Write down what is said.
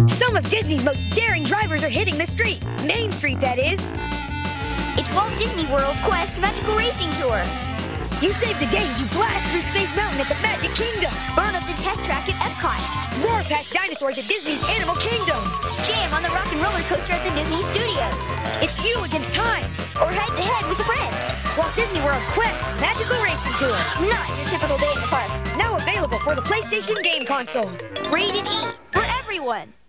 Some of Disney's most daring drivers are hitting the street. Main Street, that is. It's Walt Disney World Quest Magical Racing Tour. You save the day as you blast through Space Mountain at the Magic Kingdom. Burn up the test track at Epcot. Roar past dinosaurs at Disney's Animal Kingdom. Jam on the rock and roller coaster at the Disney Studios. It's you against time. Or head-to-head with a friend. Walt Disney World Quest Magical Racing Tour. Not your typical day in the park. Now available for the PlayStation game console. Rated E for everyone.